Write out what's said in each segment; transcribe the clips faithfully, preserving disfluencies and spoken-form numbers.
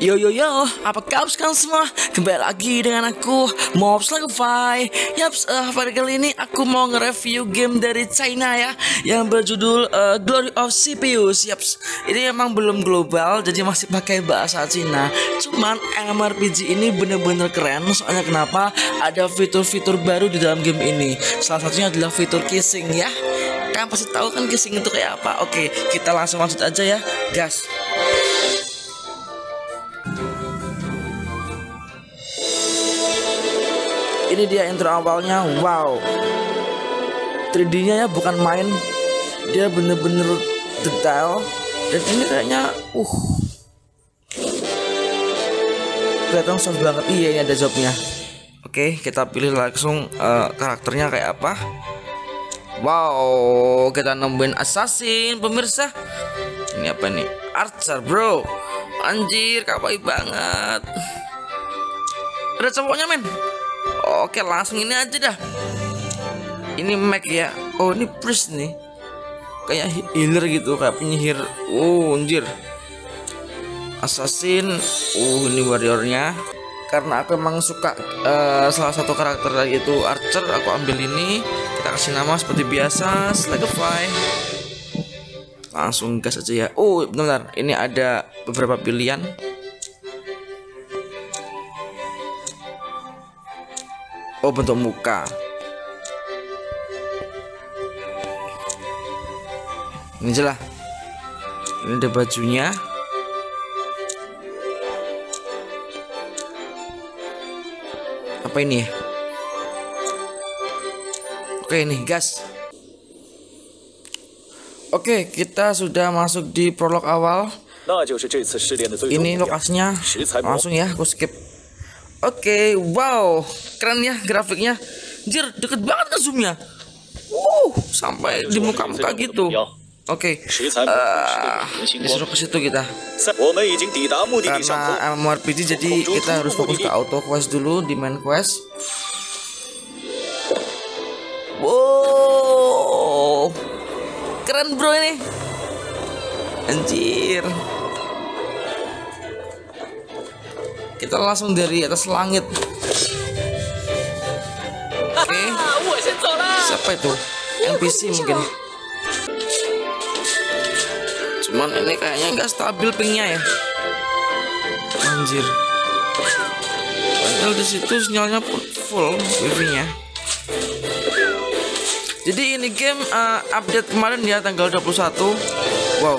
Yo yo yo, apa kabar sekarang semua? Kembali lagi dengan aku, MMORPG. Yaps, uh, pada kali ini aku mau nge-review game dari China ya, yang berjudul uh, Glory of Cepheus. Yaps, ini emang belum global, jadi masih pakai bahasa Cina. Cuman M M O R P G ini bener-bener keren. Soalnya kenapa? Ada fitur-fitur baru di dalam game ini. Salah satunya adalah fitur kissing ya. Kalian pasti tahu kan kissing itu kayak apa? Oke, kita langsung lanjut aja ya, gas. Ini dia intro awalnya, wow, tiga D-nya ya bukan main, dia bener-bener detail. Dan ini kayaknya, uh, kelihatan soft banget. Iya, ini ada jobnya. Oke, kita pilih langsung uh, karakternya kayak apa. Wow, kita nemuin assassin, pemirsa. Ini apa nih? Archer, bro. Anjir, kawaii banget. Ada cowoknya, men. Oke, langsung ini aja dah. Ini Mac ya. Oh, ini priest nih. Kayak healer gitu, kayak penyihir. Oh, anjir. Assassin. Uh, ini warriornya. Karena aku emang suka uh, salah satu karakter yaitu Archer, aku ambil ini. Kita kasih nama seperti biasa, Serzhi. Langsung gas aja ya. Oh, benar. Ini ada beberapa pilihan. Oh, bentuk muka. Ini aja lah. Ini ada bajunya. Apa ini ya? Oke, ini gas. Oke, kita sudah masuk di prolog awal. Ini lokasinya. Langsung ya, aku skip. Oke, okay, wow, keren ya grafiknya. Anjir, deket banget ke zoomnya. Wow, sampai di muka-muka gitu. Oke, okay. uh, disuruh ke situ kita. Karena M M O R P G jadi kita harus fokus ke auto quest dulu di main quest. Wow, keren bro ini. Anjir. Kita langsung dari atas langit. Oke, okay. Siapa itu? N P C mungkin. Cuman ini kayaknya nggak stabil pingnya ya. Anjir. Padahal di situ sinyalnya full wifi-nya. Jadi ini game uh, update kemarin ya, tanggal dua puluh satu. Wow.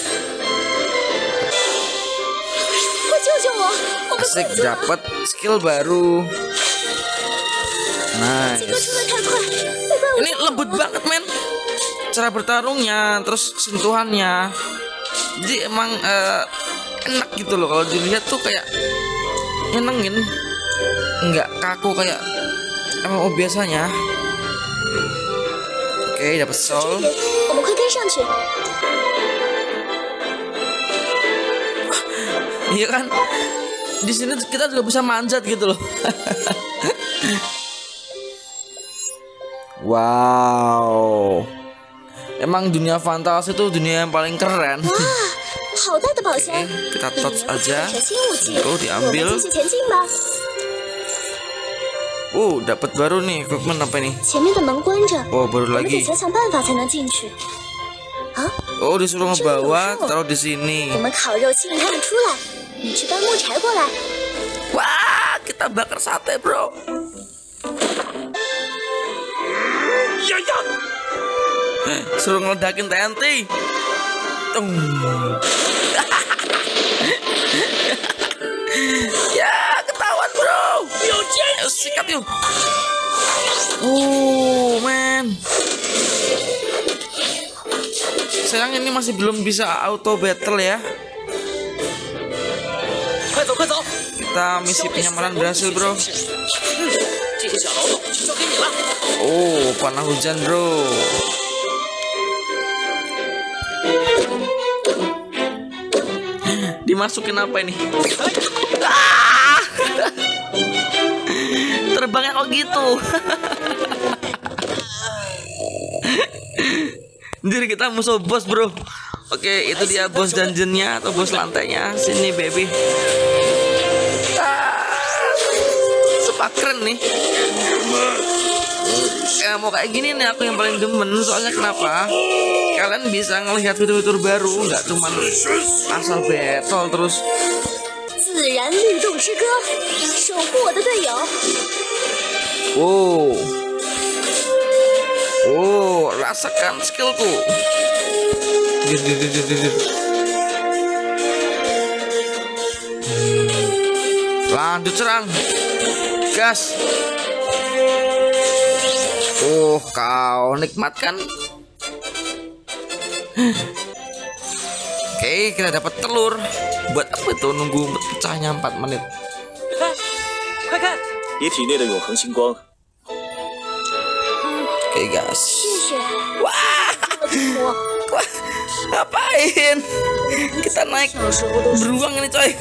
Asik, dapat skill baru. Nice. Ini lembut banget men. Cara bertarungnya, terus sentuhannya. Jadi emang uh, enak gitu loh kalau dilihat tuh, kayak nyenengin. Enggak kaku kayak M M O biasanya. Oke, dapat soul. Iya kan? Di sini kita juga bisa manjat gitu loh. Wow. Emang dunia fantasi itu dunia yang paling keren. Oke, kita touch aja. Oh, diambil. Oh, dapat baru nih. Equipment apa nih? Oh, baru lagi. Oh, disuruh ngebawa, taruh di sini. Wah, kita bakar sate, bro. Suruh ngeledakin T N T. Ya, ketahuan, bro. Ayo sikat yuk. Oh, man. Sayang ini masih belum bisa auto battle ya. Kita misi penyamaran berhasil, bro. Oh, panah hujan, bro. Dimasukin apa ini? Ah! Terbangnya kok gitu. Jadi kita musuh bos, bro. Oke, itu dia bos dungeonnya atau bos lantainya. Sini baby. Ah, sepak keren nih. Ya mau kayak gini nih aku yang paling demen. Soalnya kenapa? Kalian bisa ngelihat fitur-fitur baru, nggak cuman asal battle terus. Oh, oh, rasakan skillku. Dir, dir, dir, dir, dir. Lanjut serang, gas. Oh, kau nikmat kan? Oke, kita dapat telur. Buat apa tuh nunggu pecahnya empat menit? Oke, gas. Wah, ngapain? Kita naik beruang ini, coy.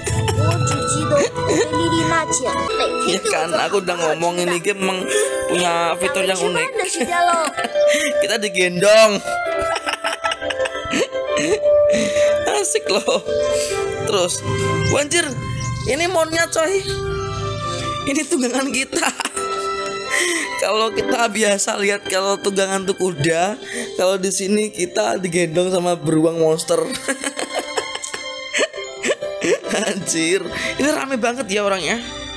Ya kan, aku udah ngomong ini game emang punya fitur yang unik. Kita digendong. Asik loh. Terus, wanjir, ini monnya coy. Ini tunggangan kita. Kalau kita biasa lihat kalau tunggangan tuh kuda, kalau di sini kita digendong sama beruang monster. Anjir, ini rame banget ya orangnya.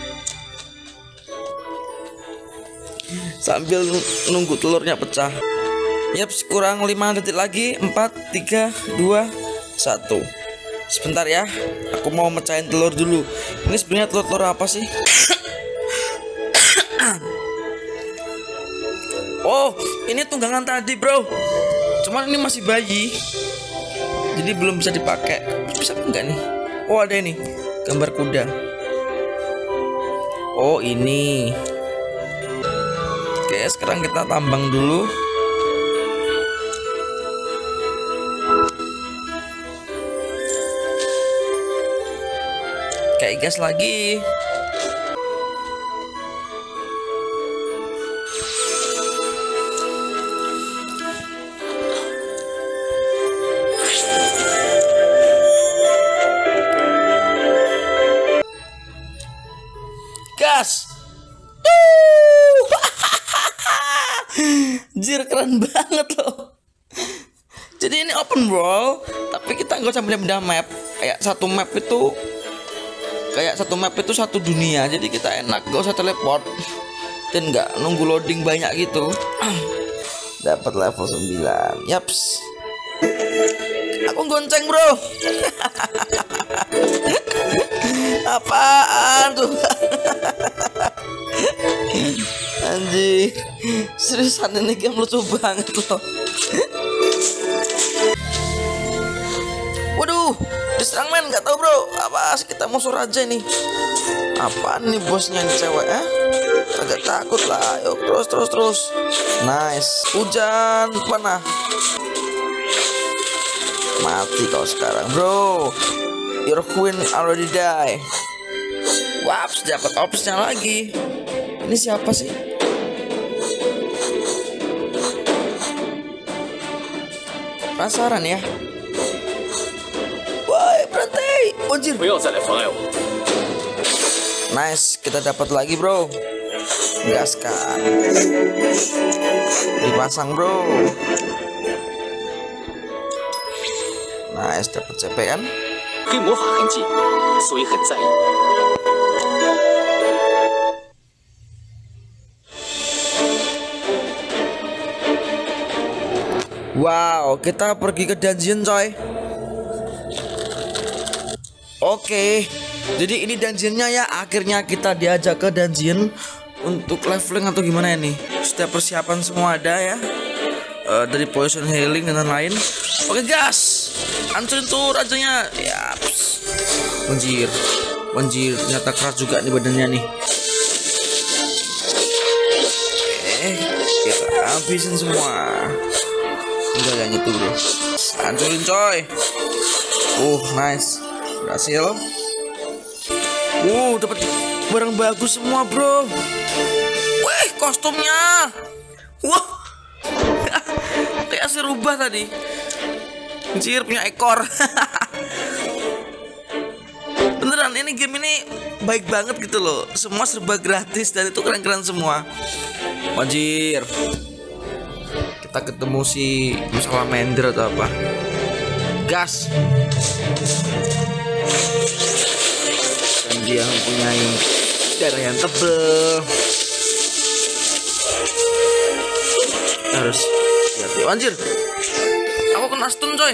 Sambil nunggu telurnya pecah. Yaps, kurang lima detik lagi. Empat, tiga, dua, satu. Sebentar ya, aku mau mecahin telur dulu. Ini sebenarnya telur-telur apa sih? Oh, ini tunggangan tadi bro. Cuman ini masih bayi, jadi belum bisa dipakai. Bisa enggak nih? Oh, ada ini gambar kuda. Oh, ini. Oke, sekarang kita tambang dulu. Kayak gas lagi. Gas. Jir, keren banget loh. Jadi ini open world, tapi kita nggak usah pindah-pindah map. Kayak satu map itu Kayak satu map itu satu dunia. Jadi kita enak, gak usah teleport dan nggak nunggu loading banyak gitu. Dapat level sembilan. Yaps. Aku gonceng bro. Apaan tuh? Anjir, seriusan ini game lucu banget loh. Waduh, diserang men, nggak tahu bro. Apa sih, kita musuh raja nih? Apaan nih bosnya nih cewek? Eh? Agak takut lah. Yuk terus terus terus. Nice. Hujan panah. Mati kau sekarang bro. Your queen already die. Waps, dapat opsnya lagi. Ini siapa sih? Penasaran ya. Woi, berhenti. Anjir. Nice, kita dapat lagi bro. Gaskan. Dipasang bro. Nice, dapat C P kan? Wow, kita pergi ke dungeon coy. Oke, jadi ini dungeonnya ya. Akhirnya kita diajak ke dungeon untuk leveling atau gimana ini. Setiap persiapan semua ada ya, uh, dari poison healing dan lain-lain. Oke gas, hancurin tuh rajanya. Yaps. Banjir, banjir. Ternyata keras juga nih badannya nih. Eh, kita habisin semua. Enggak yang itu bro. Hancurin coy. Uh, nice. Berhasil. Uh, dapat barang bagus semua bro. Wih, kostumnya. Wah. Kayak si rubah tadi. Anjir, punya ekor. Beneran, ini game ini baik banget gitu loh. Semua serba gratis dan itu keren-keren semua. Anjir. Kita ketemu si salamander atau apa. Gas. Dan dia mempunyai darah yang tebel. Harus hati-hati. Anjir. Aku kena stun coy.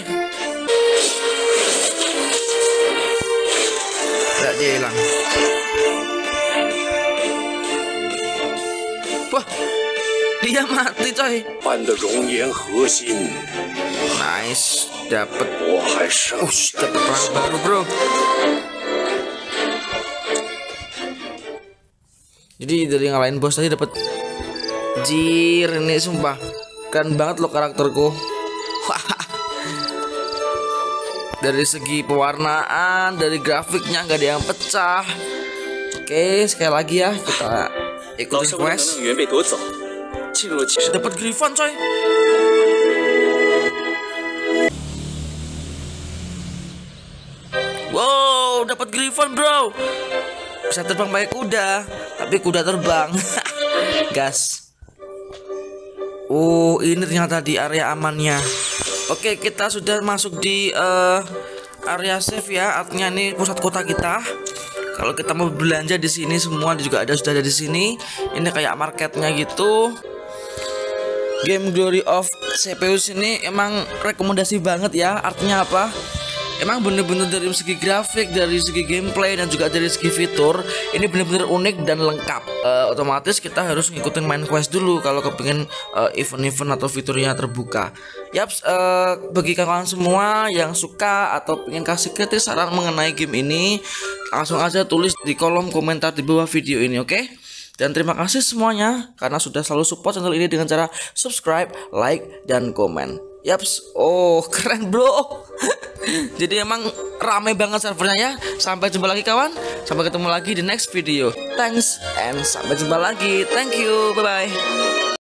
Nggak, dia hilang. Wah, dia mati coy. Nice, dapat. Ush, dapat perang baru bro. Jadi dari ngalahin bos tadi dapat. Jir, ini sumpah keren banget loh karakterku. Dari segi pewarnaan, dari grafiknya nggak ada yang pecah. Oke, sekali lagi ya kita ikutin quest. Dapat griffon coy. Wow, dapat griffon bro. Bisa terbang pakai kuda, tapi kuda terbang. Gas. Oh, ini ternyata di area amannya. Oke, kita sudah masuk di uh, area save ya. Artinya ini pusat kota kita. Kalau kita mau belanja di sini semua juga ada sudah ada di sini. Ini kayak marketnya gitu. Game Glory of Cepheus ini emang rekomendasi banget ya. Artinya apa? Emang bener-bener dari segi grafik, dari segi gameplay, dan juga dari segi fitur ini bener-bener unik dan lengkap. uh, Otomatis kita harus ngikutin main quest dulu kalau kepingin uh, event-event atau fiturnya terbuka. Yaps, uh, bagi kawan semua yang suka atau pengen kasih kritik saran mengenai game ini, langsung aja tulis di kolom komentar di bawah video ini, oke? Okay? Dan terima kasih semuanya karena sudah selalu support channel ini dengan cara subscribe, like, dan komen. Yaps, oh keren bro. Jadi emang rame banget servernya ya. Sampai jumpa lagi kawan. Sampai ketemu lagi di next video. Thanks and sampai jumpa lagi. Thank you, bye bye.